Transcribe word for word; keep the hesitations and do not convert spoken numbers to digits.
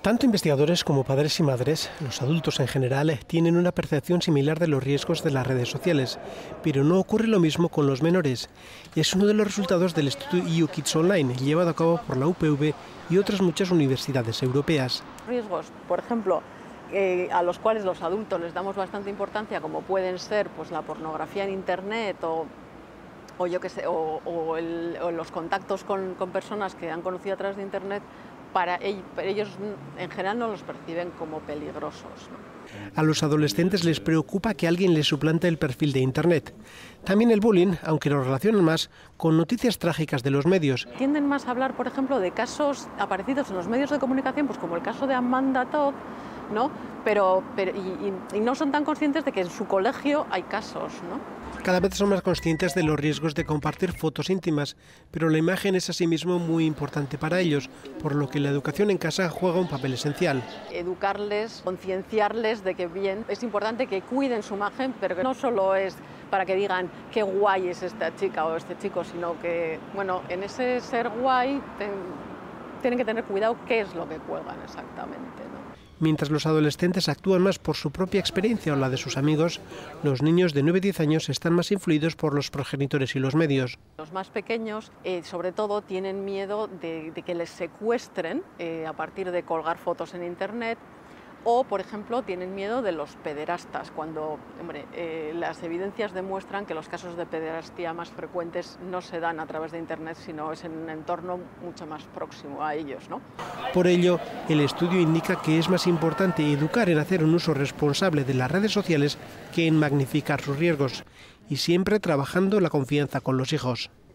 Tanto investigadores como padres y madres, los adultos en general, tienen una percepción similar de los riesgos de las redes sociales, pero no ocurre lo mismo con los menores. Es uno de los resultados del estudio E U Kids Online, llevado a cabo por la U P V y otras muchas universidades europeas. Riesgos, por ejemplo, eh, a los cuales los adultos les damos bastante importancia, como pueden ser pues, la pornografía en Internet o, o, yo que sé, o, o, el, o los contactos con, con personas que han conocido a través de Internet. Para ellos en general no los perciben como peligrosos, ¿no? A los adolescentes les preocupa que alguien les suplante el perfil de Internet. También el bullying, aunque lo relacionan más con noticias trágicas de los medios. Tienden más a hablar, por ejemplo, de casos aparecidos en los medios de comunicación, pues como el caso de Amanda Todd, ¿no? Pero, pero y, y, y no son tan conscientes de que en su colegio hay casos, ¿no? Cada vez son más conscientes de los riesgos de compartir fotos íntimas, pero la imagen es asimismo muy importante para ellos, por lo que la educación en casa juega un papel esencial. Educarles, concienciarles de que bien, es importante que cuiden su imagen, pero que no solo es para que digan qué guay es esta chica o este chico, sino que, bueno, en ese ser guay ten, tienen que tener cuidado qué es lo que cuelgan exactamente, ¿no? Mientras los adolescentes actúan más por su propia experiencia o la de sus amigos, los niños de nueve a diez años están más influidos por los progenitores y los medios. Los más pequeños, eh, sobre todo, tienen miedo de, de que les secuestren eh, a partir de colgar fotos en Internet. O, por ejemplo, tienen miedo de los pederastas, cuando hombre, eh, las evidencias demuestran que los casos de pederastía más frecuentes no se dan a través de Internet, sino es en un entorno mucho más próximo a ellos, ¿no? Por ello, el estudio indica que es más importante educar en hacer un uso responsable de las redes sociales que en magnificar sus riesgos, y siempre trabajando la confianza con los hijos.